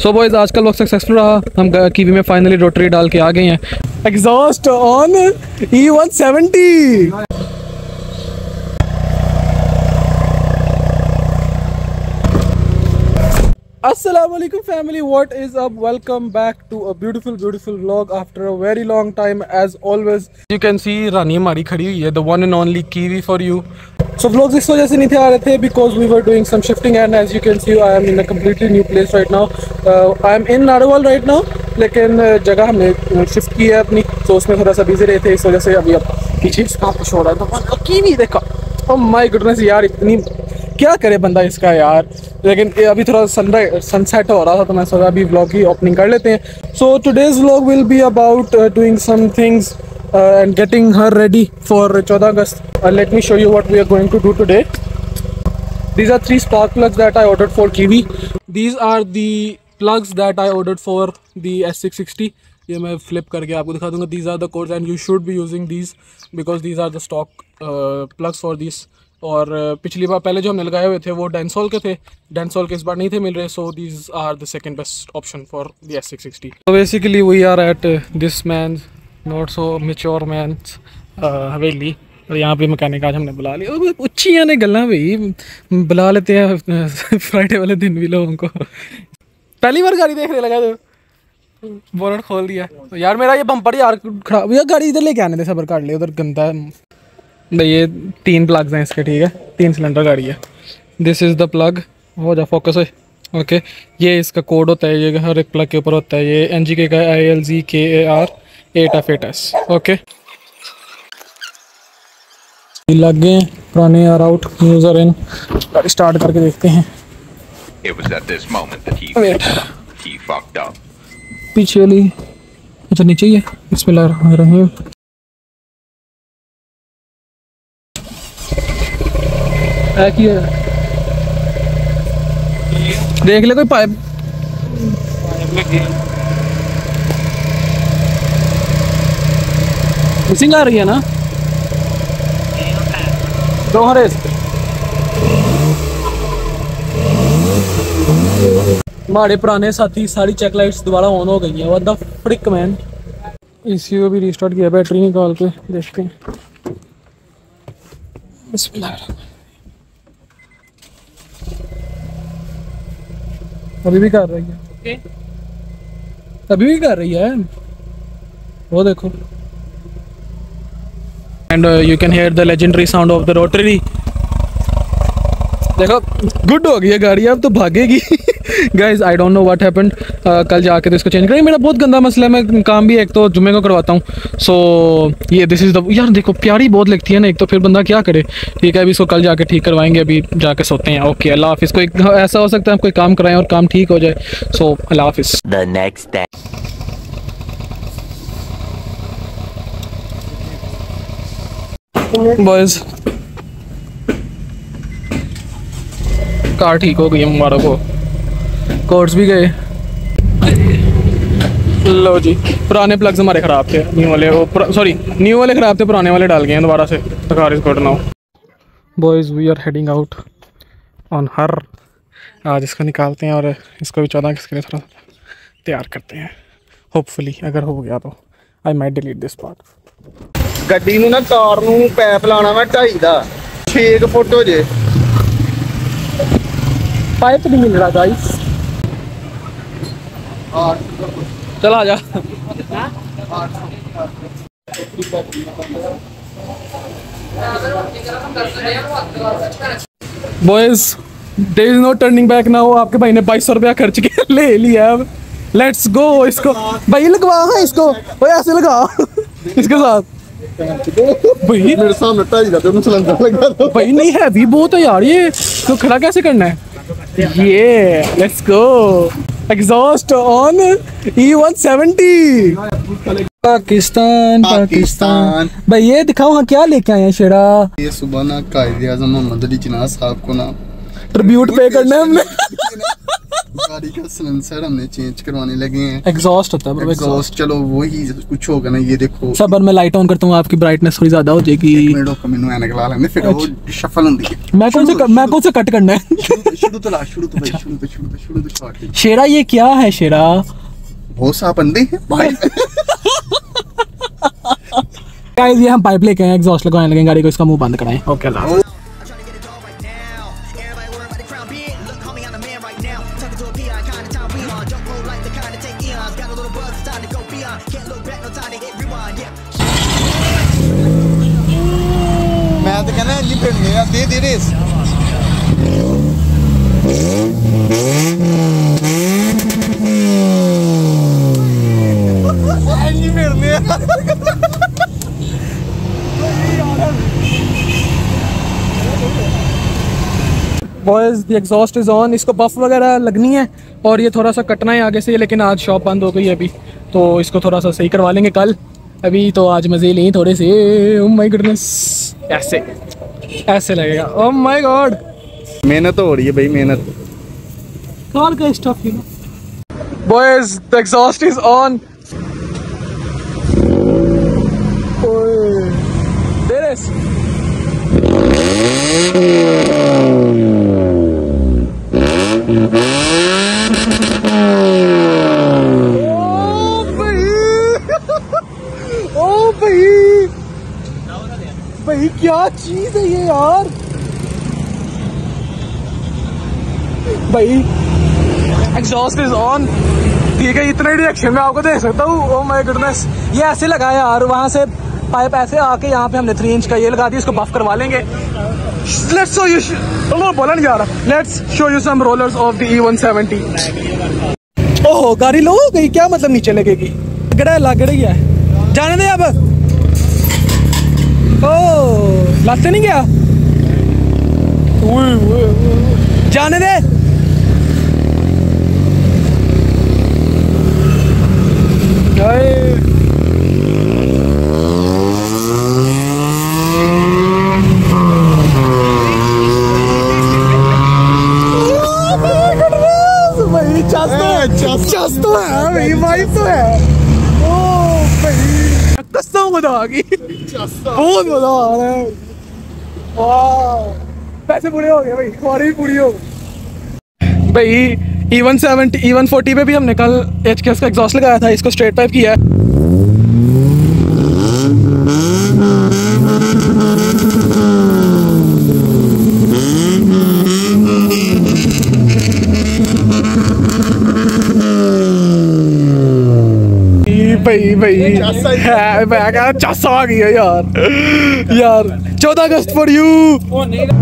So boys आज का vlog successful रहा। हम कीवी में फाइनली रोटरी डाल के आ गए हैं। Exhaust on E170। Assalamualaikum family, what is up? Welcome back to a beautiful vlog after a very long time. As always you can see Rani हमारी खड़ी हुई है, the one and only Kiwi for you. So vlogs इस वजह से नहीं थे आ रहे थे because we were doing some shifting and as you can see I am in a completely new place right now. I am in Narwal right now, लेकिन जगह हमने शिफ्ट की है अपनी, तो उसमें थोड़ा सा बिजी रहे थे, इस वजह से अभी अब पीछे कुछ हो रहा है। तो Kiwi देखो, oh my goodness यार, इतनी क्या करे बंदा इसका यार। लेकिन अभी थोड़ा सनसेट हो रहा था तो मैं सोचा अभी व्लॉग की ओपनिंग कर लेते हैं। So today's vlog will be about doing some things and getting her ready for 14 August. Let me show you what we are going to do today. These are 3 spark plugs that I ordered for Kiwi. These are the plugs that I ordered for the S660. ये मैं flip करके आपको दिखा दूंगा. These are the codes and you should be using these because these are the stock plugs for these. और पिछली बार पहले जो हमने लगाए हुए थे वो डेंसोल के थे, डेंसोल के इस बार नहीं थे मिल रहे, so these are the second best option for the S660. So basically we are at this man's not so mature man's हवेली, और यहाँ पे मैकेनिक आज हमने बुला लिया। उच्चियाँ ने गल्ला भाई बुला लेते हैं फ्राइडे वाले दिन भी लोगों को। पहली बार गाड़ी देखने लगा तो बोनट खोल दिया तो यार मेरा ये बम्पर यार खराब, यार गाड़ी इधर लेके आने थे, सबर काट लिया, उधर गंदा है भाई। ये 3 प्लग्स हैं इसके, ठीक है, 3 सिलेंडर गाड़ी है। दिस इज़ द प्लग, हो जा फोकस है, ओके। ये इसका कोड होता है, ये हर एक प्लग के ऊपर होता है। ये NGK का ILZKAR 8F8S, ओके। लग गए हैं, पुराने are out, news are in. गाड़ी स्टार्ट करके देखते हैं। पीछे वाली अच्छा नीचे ही है, बिस्मिल्लाह। देख ले कोई पाइप मिसिंग आ रही है ना, दो हरे। हमारे पुराने साथी सारी चेक लाइट्स दोबारा ऑन हो गई हैं। What the frick man. इसी को भी रिस्टार्ट किया, बैटरी निकाल के देखते हैं। अभी भी कर रही है, okay. अभी भी कर रही है वो देखो। And you can hear the legendary sound of the rotary. देखो गुड हो गई है गाड़ी, अब तो भागेगी। Guys I don't know what happened. कल जाके तो इसको चेंज करेंगे। मेरा बहुत गंदा मसला है, मैं काम भी एक तो जुम्मे को करवाता हूँ। सो ये दिस इज़ द, यार देखो प्यारी बहुत लगती है ना एक तो, फिर बंदा क्या करे। ठीक है, अभी इसको कल जाके ठीक करवाएंगे, अभी जाके सोते हैं। ओके अल्लाह हाफिज़। कोई ऐसा हो सकता है हम कोई काम कराएं और काम ठीक हो जाए, सो अल्लाह हाफिज़। The next day. Boys car ठीक हो गई हमारा को, कोड्स भी गए। लो जी, पुराने प्लग्स हमारे ख़राब थे, न्यू वाले न्यू वाले ख़राब थे, पुराने वाले डाल गए हैं दोबारा से। तो car is good now. Boys we are heading out on her. आज इसको निकालते हैं और इसको भी 14 अगस्त के लिए थोड़ा तैयार करते हैं। होपफुली अगर हो गया तो I might delete this part. ਗੱਡੀ ਨੂੰ ਨਾ ਕਾਰ ਨੂੰ ਪੈਪ ਲਾਣਾ ਵਾ 2.5 ਦਾ 6 ਫੁੱਟ ਹੋ ਜੇ। पाइप नहीं मिल रहा गाइस। चल आ जा। Boys there is no turning back now. आपके भाई ने 2200 रुपया खर्च के ले लिया, अब लेट्स गो। इसको भाई लगवा है, इसको भाई ऐसे लगा इसके साथ भाई। मेरे सामने 2.5 का तो सिलेंडर लगा दो भाई। नहीं है भी बहुत है यार, ये तो खड़ा कैसे करना है। ये let's go. Exhaust on E170। Pakistan Pakistan भाई। ये दिखाओ हाँ क्या लेके आए हैं शेरा। ये सुबह ना कायदे-ए-आज़म मोहम्मद अली जिन्ना साहब को ना ट्रिब्यूट पे करना है हमने। गाड़ी का सिलेंसर हमने चेंज करवाने लगे हैं। एग्जॉस्ट होता है एग्जॉस्ट, चलो वही कुछ होगा ना। ये देखो सबर मैं लाइट ऑन करता हूँ, आपकी ब्राइटनेस थोड़ी ज्यादा हो जाएगी। मैंने एनक ला लेने, फिर वो शफल होती है। मैं कौन से कट करना है। शुरू तो लास्ट, शुरू तो भाई, शुरू तो स्टार्ट। शेरा ये क्या है शेरा? बहुत सा बंदे हैं भाई। गाइस ये हम पाइप लेके आए, एग्जॉस्ट लगवाने लगे गाड़ी को, इसका मुंह बंद कराएं। ओके अल्लाह। मैं तो कहना जी फिर मेरा दे race. Boys the exhaust is on. इसको बफ वगैरह लगनी है और ये थोड़ा सा कटना है आगे से, लेकिन आज शॉप बंद हो गई है अभी, तो इसको थोड़ा सा सही करवा लेंगे कल। अभी तो आज मजे लें थोड़े से। ओह माय गुडनेस, ऐसे लगेगा। ओह माय गॉड, मेहनत हो रही है भाई, मेहनत। कार का stuff you know. Boys the exhaust is on. भाई क्या चीज है ये यार। भाई एग्जॉस्ट इज ऑन, ठीक है, इतने डायरेक्शन में आपको देख सकता हूँ। ओह माय गुडनेस, ये ऐसे लगा है यार, वहां से पाइप ऐसे आके यहाँ पे हमने 3 इंच का ये लगा दिया, इसको बफ करवा लेंगे। लेट्स शो यू, बोला नहीं जा रहा, let's show you some rollers of the E170। ओहो गाड़ी लो हो गई, क्या मतलब नीचे लगेगी? गड़ा लग रही है, जाने दे अब। ओ लाते नहीं गया, जाने दे। भाई चस तो है भाई, वाइफ तो है। ओ भाई कसम खुदा की, बहुत मजा आ रहा है। वाह पैसे पूरे हो गए भाई, हमारी भी पूरी हो भाई। E170 E140 पे भी हमने कल HKS का एग्जॉस्ट लगाया था, इसको स्ट्रेट पाइप किया है। भाई मैं क्या चस आ गई है यार 14 अगस्त फॉर यू।